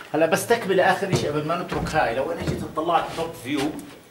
هلا بس تكمل اخر شيء قبل ما نترك هاي. لو انا جيت طلعت توب فيو،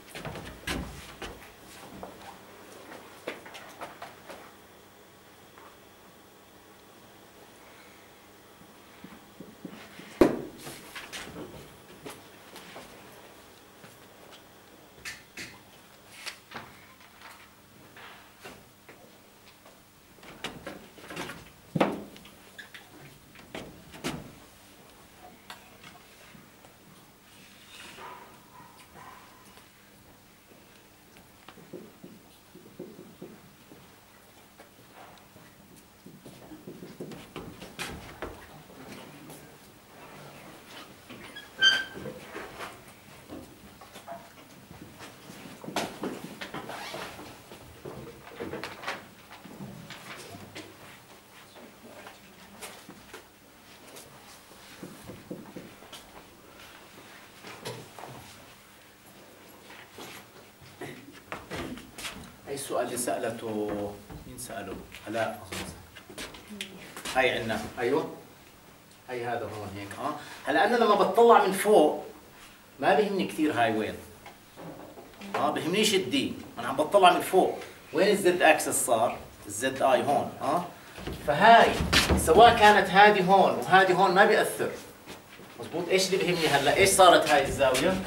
السؤال اللي سألته مين سأله؟ هلا هاي عندنا، ايوه هاي هذا هون هيك. هلا انا لما بتطلع من فوق ما بيهمني كثير هاي وين، بيهمنيش الدي، انا عم بتطلع من فوق وين الزد اكسس صار؟ الزد اي هون. فهاي سواء كانت هذه هون وهذه هون ما بيأثر، مزبوط. ايش اللي بيهمني هلا؟ ايش صارت هاي الزاويه؟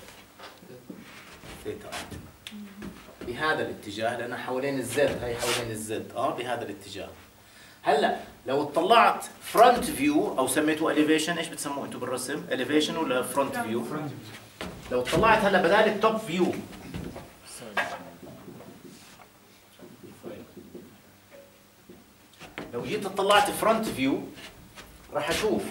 ثيتا بهذا الاتجاه، لأنها حوالين الزد، هي حوالين الزد، بهذا الاتجاه. هلا لو اطلعت فرونت فيو او سميتوه اليفيشن، ايش بتسموه انتم بالرسم؟ اليفيشن ولا فرونت فيو؟ لو طلعت هلا بدال التوب فيو، لو جيت طلعت فرونت فيو راح اشوف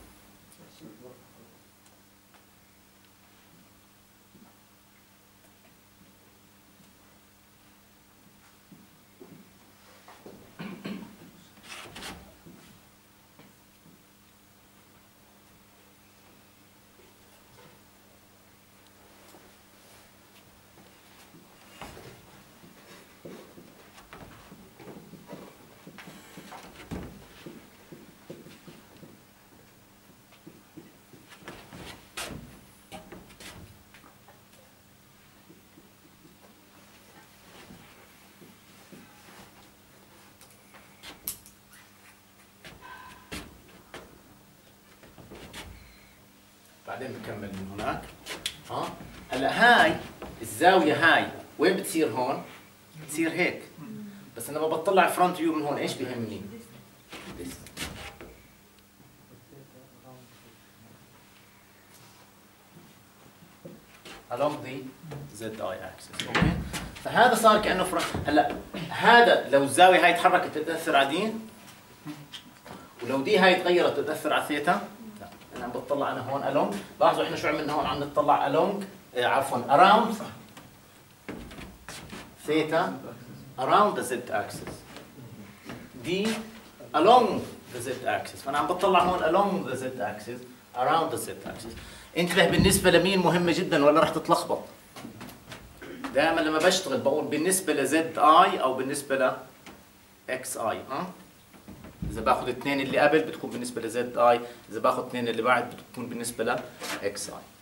بعدين بكمل من هناك. هلا هاي الزاويه هاي وين بتصير؟ هون بتصير هيك، بس لما بطلع فرونت فيو من هون ايش بيهمني؟ along the ZI axis. اوكي، فهذا صار كانه فرونت. هلا هذا لو الزاويه هاي تحركت بتاثر على دي، ولو دي هاي تغيرت بتاثر على ثيتا؟ لا، انا عم بطلع انا هون along. لاحظوا احنا شو عملنا هون؟ عم نطلع along، عفوا around theta around the z axis، دي along the z axis، فانا عم بطلع هون along the z axis around the z axis. انتبه بالنسبه لمين مهمه جدا ولا رح تتلخبط. دائما لما بشتغل بقول بالنسبه لزد اي او بالنسبه ل اكس اي. اذا باخذ اثنين اللي قبل بتكون بالنسبه لزد اي، اذا باخذ اثنين اللي بعد بتكون بالنسبه ل اكس اي.